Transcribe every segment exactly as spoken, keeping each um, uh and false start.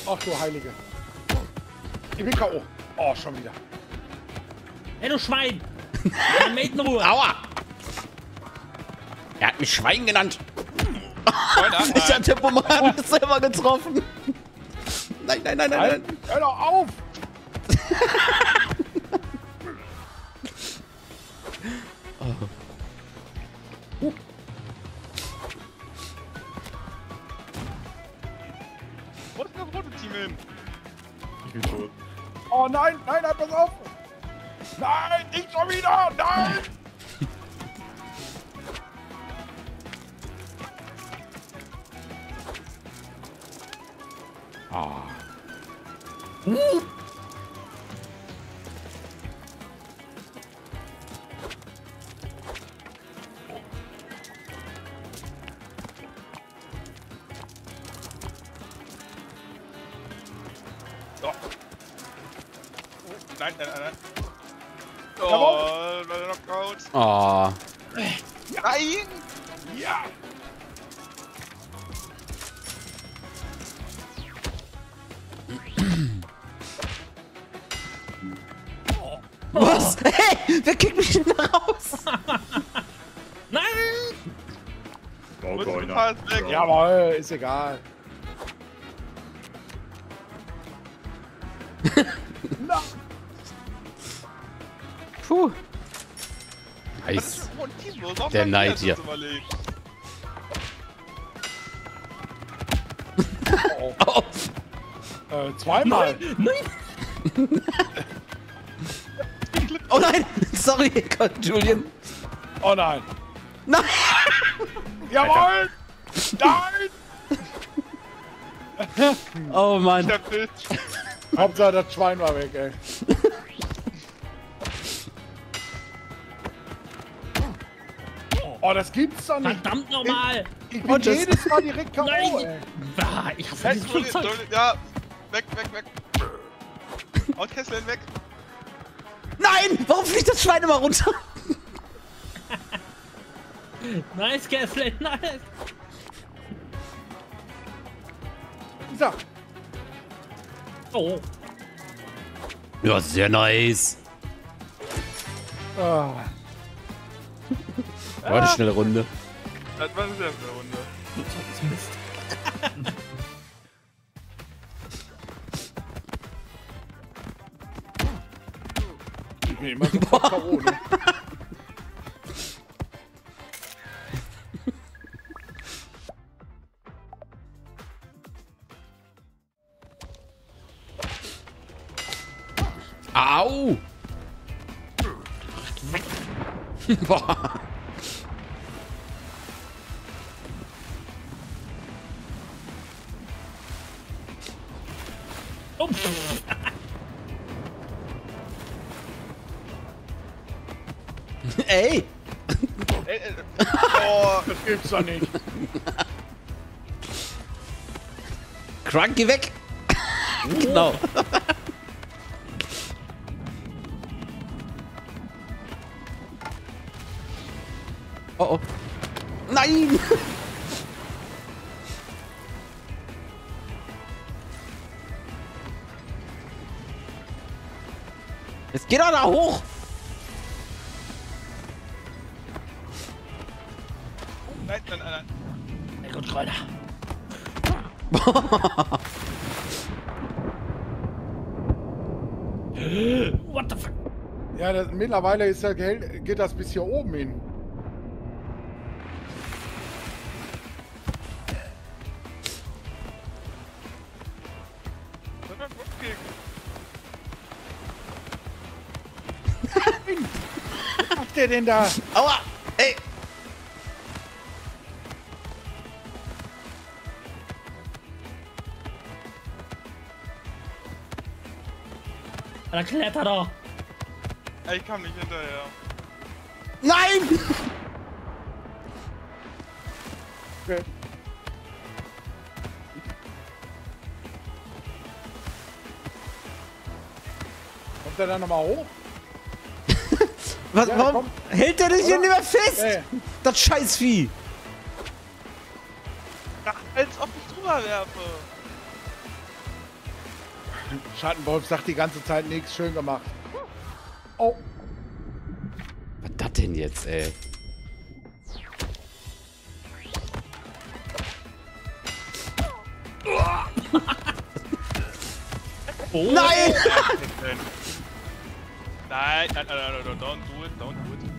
Ach du Heilige. Ich bin K O. Oh, schon wieder. Hey, du Schwein! Dann meld in Ruhe. Aua! Er hat mich Schwein genannt. Nein, Ich hab Tempomat selber getroffen. Nein, nein, nein, nein, nein. Hör doch auf! Oh. Uh. Wo ist das rote Team hin? Ich bin tot. Oh nein, nein, nein, pass auf! Nein, nicht schon wieder! Nein! Ah. Uh. Oh. Nein, nein, nein, nein. Jawohl. Oh, der Knockout. Oh. Nein! Ja! Was? Hey, wer kickt mich denn da raus? Nein! Wo ist der fast weg? Jawohl, ist egal. Na, Puh. Was ist Nice. das für ein Team? Wo ist Der Neid hier. oh, Oh. äh, zweimal. Nein! Oh nein! Sorry, Gott, Julian. Oh nein. Nein! Jawohl! Nein! Oh Ich Mann. hab Bild. Hauptsache das Schwein war weg, ey. Oh, das gibt's doch nicht. Verdammt nochmal! Ich bin Und das- jedes Mal direkt K O, Nein! ey. Ah, ich hasse Hey, dieses Julian, Flugzeug! Julian, ja. Weg, weg, weg. Haut Kessel weg. Nein! Warum fliegt das Schwein immer runter? Nice, Kessel, nice! So. Oh! Ja, sehr nice. Ah. War eine schnelle Runde. Das war eine sehr schöne Runde. Mist. Ich bin immer sofort K O, ne? Au! Boah. Oh. Ey! Ey, ey, oh, Das gibt's doch nicht. Crunk, geh weg! Genau. Oh oh. Nein! Jetzt geht doch da hoch! nein, nein, nein, nein. Mein Gott, Kräuter! What the fuck? Ja, das, mittlerweile ist das Geld, geht das bis hier oben hin. Das war ein Dropkick. Was macht der denn da? Aua! Ey! Dann kletter doch! Ey, ich kam nicht hinterher. Nein! Okay. Kommt der dann nochmal hoch? Was, Ja, warum komm. hält der dich hier Oder? nicht mehr fest? Ey. Das Scheißvieh! Ach, als ob ich drüber werfe. Schattenwolf sagt die ganze Zeit nichts. Schön gemacht. Oh. Was das denn jetzt, ey? Oh. Nein! Nein, nein, nein, nein, nein, don't do it, don't do it.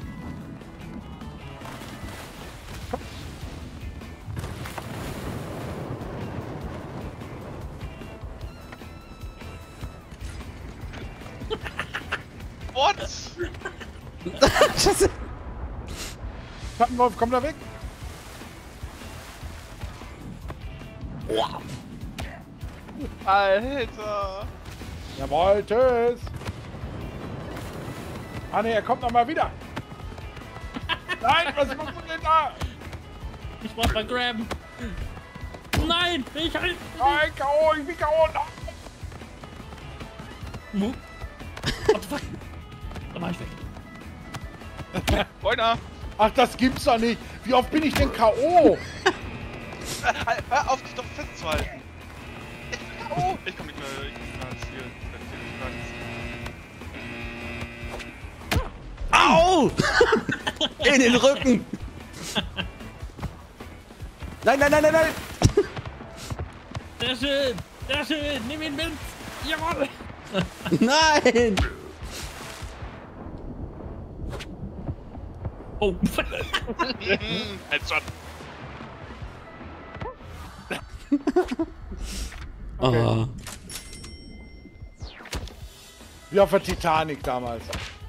What? Scheiße. Schattenwolf, komm da weg. Alter. Jawohl, tschüss. Ah ne, er kommt noch mal wieder. Nein, was machst du denn da? Ich brauch mal grabben. Nein, ich halt. Nein, K O, ich bin K O. What the fuck? Da war ich weg. Freunde, Ach, das gibt's doch nicht. Wie oft bin ich denn K O? hör auf, dich doch festzuhalten. Ich bin K O. Ich komm nicht mehr, ich komm nicht mehr ans Ziel. Au! In den Rücken! Nein, nein, nein, nein, nein! Sehr schön, sehr schön. Nimm ihn mit. Jawohl. Nein! Oh. Headshot. Oh. Wie auf der Titanic damals.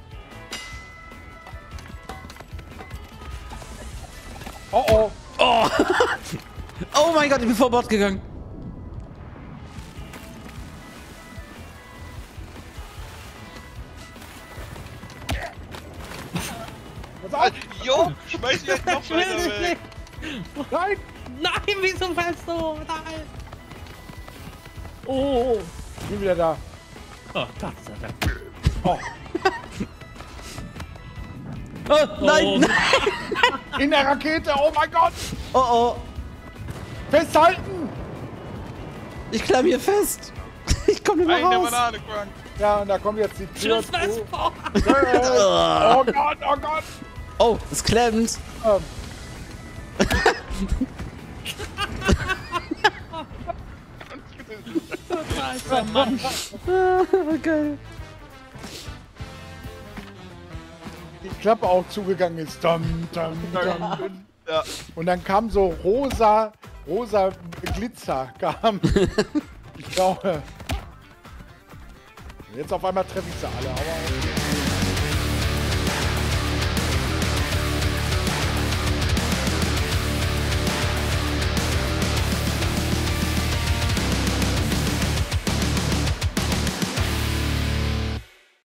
Oh oh. Oh. Oh mein Gott, ich bin vor Bord gegangen. Pass auf. Jo, schmeiß die noch Ich will weiter nicht. weg. Nein. Nein, wieso fällst du? Nein. Oh. Ich bin wieder da. Oh, Tatsache. Oh. Oh, nein, Oh. nein! In der Rakete. Oh mein Gott. Oh oh, Festhalten. ich klamm hier fest. Ich komm nicht mehr Eine raus. Banane, Crank. Ja, und da kommt jetzt die Tür Tschüss, zu. Westbau. Oh Gott, oh Gott. Oh, es klemmt. Ähm, Alter Mann. Ah, geil. die Klappe auch zugegangen ist. Dum, dum, dum. Ja. Und dann kam so rosa, rosa Glitzer kam. Ich glaube. Jetzt auf einmal treffe ich sie alle. Aber